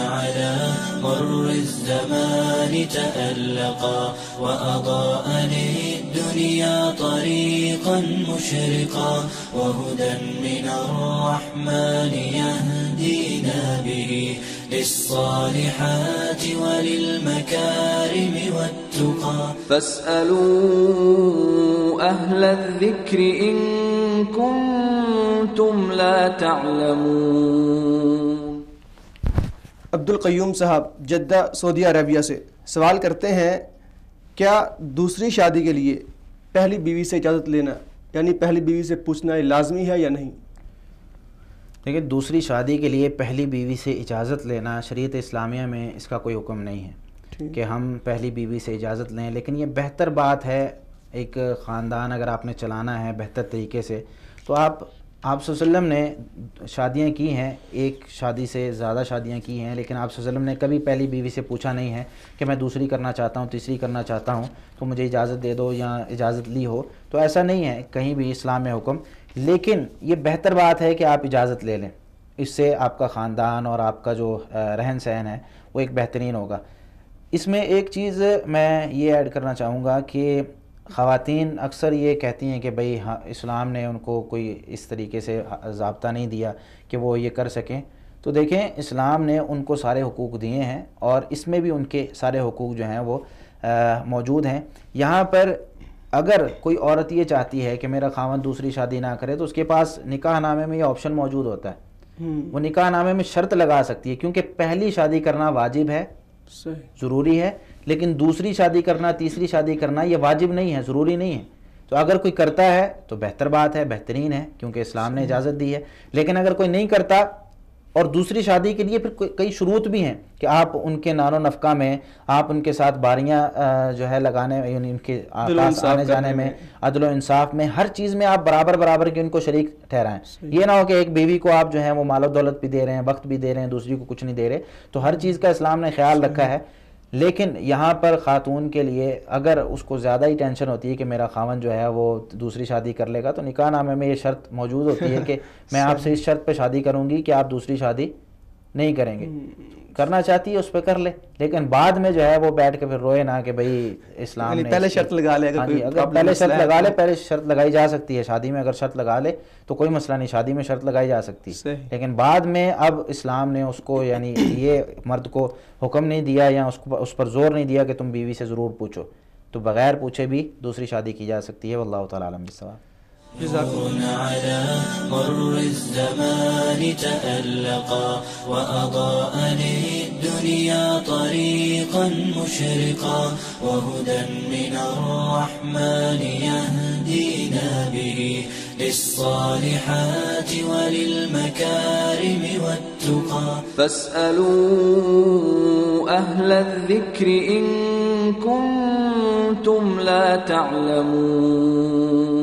على مر الزمان تألقا وأضاء للدنيا طريقا مشرقا وهدى من الرحمن يهدينا به للصالحات وللمكارم والتقى فاسألوا أهل الذكر إن كنتم لا تعلمون. عبد القیوم صاحب جدہ سعودی عربیہ سے سوال کرتے ہیں کیا دوسری شادی کے لیے پہلی بیوی سے اجازت لینا یعنی پہلی بیوی سے پوچھنا لازمی ہے یا نہیں؟ دیکھیں دوسری شادی کے لیے پہلی بیوی سے اجازت لینا شریعت اسلامیہ میں اس کا کوئی حکم نہیں ہے کہ ہم پہلی بیوی سے اجازت لیں، لیکن یہ بہتر بات ہے. ایک خاندان اگر آپ نے چلانا ہے بہتر طریقے سے تو آپ صلی اللہ علیہ وسلم نے شادیاں کی ہیں، ایک شادی سے زیادہ شادیاں کی ہیں، لیکن آپ صلی اللہ علیہ وسلم نے کبھی پہلی بیوی سے پوچھا نہیں ہے کہ میں دوسری کرنا چاہتا ہوں تیسری کرنا چاہتا ہوں تو مجھے اجازت دے دو یا اجازت لی ہو، تو ایسا نہیں ہے کہیں بھی اسلام میں حکم. لیکن یہ بہتر بات ہے کہ آپ اجازت لے لیں، اس سے آپ کا خاندان اور آپ کا جو رہن سہن ہے وہ ایک بہترین ہوگا. اس میں ایک چیز میں یہ ایڈ کرنا چاہوں گا کہ خواتین اکثر یہ کہتی ہیں کہ بھئی اسلام نے ان کو کوئی اس طریقے سے ضابطہ نہیں دیا کہ وہ یہ کر سکیں. تو دیکھیں اسلام نے ان کو سارے حقوق دیے ہیں اور اس میں بھی ان کے سارے حقوق جو ہیں وہ موجود ہیں. یہاں پر اگر کوئی عورت یہ چاہتی ہے کہ میرا خاوند دوسری شادی نہ کرے تو اس کے پاس نکاح نامے میں یہ آپشن موجود ہوتا ہے. وہ نکاح نامے میں شرط لگا سکتی ہے کیونکہ پہلی شادی کرنا واجب ہے، ضروری ہے، لیکن دوسری شادی کرنا تیسری شادی کرنا یہ واجب نہیں ہے، ضروری نہیں ہے. تو اگر کوئی کرتا ہے تو بہتر بات ہے، بہترین ہے کیونکہ اسلام نے اجازت دی ہے. لیکن اگر کوئی نہیں کرتا اور دوسری شادی کے لیے پھر کئی شروط بھی ہیں کہ آپ ان کے نان و نفقہ میں آپ ان کے ساتھ باریاں جو ہے لگانے یعنی ان کے پاس آنے جانے میں عدل و انصاف میں ہر چیز میں آپ برابر کے ان کو شریک ٹھہرائیں. یہ نہ ہو کہ ایک بیوی کو آپ جو ہیں وہ مال و دولت بھی دے رہے ہیں، وقت بھی دے رہے ہیں، دوسری کو کچھ نہیں دے رہے. تو ہر چیز کا اسلام نے خیال رکھا ہے. لیکن یہاں پر خاتون کے لیے اگر اس کو زیادہ ہی ٹینشن ہوتی ہے کہ میرا خاوند جو ہے وہ دوسری شادی کر لے گا تو نکاح نامے میں یہ شرط موجود ہوتی ہے کہ میں آپ سے اس شرط پہ شادی کروں گی کہ آپ دوسری شادی نہیں کریں گے. کرنا چاہتی ہے اس پہ کر لے، لیکن بعد میں جو ہے وہ بیٹھ کے پھر روئے نہ کہ بھئی اسلام نے پہلے شرط لگا لے. اگر پہلے شرط لگا لے، پہلے شرط لگائی جا سکتی ہے. شادی میں اگر شرط لگا لے تو کوئی مسئلہ نہیں، شادی میں شرط لگائی جا سکتی ہے. لیکن بعد میں اب اسلام نے اس کو یعنی یہ مرد کو حکم نہیں دیا یا اس پر زور نہیں دیا کہ تم بیوی سے ضرور پوچھو، تو بغیر پوچھے بھی دوسری شادی کی جا سکتی ہے. واللہ تعالی عالم بالصواب. على مر الزمان تألقا وأضاء للدنيا طريقا مشرقا وهدى من الرحمن يهدينا به للصالحات وللمكارم والتقى فاسألوا أهل الذكر إن كنتم لا تعلمون.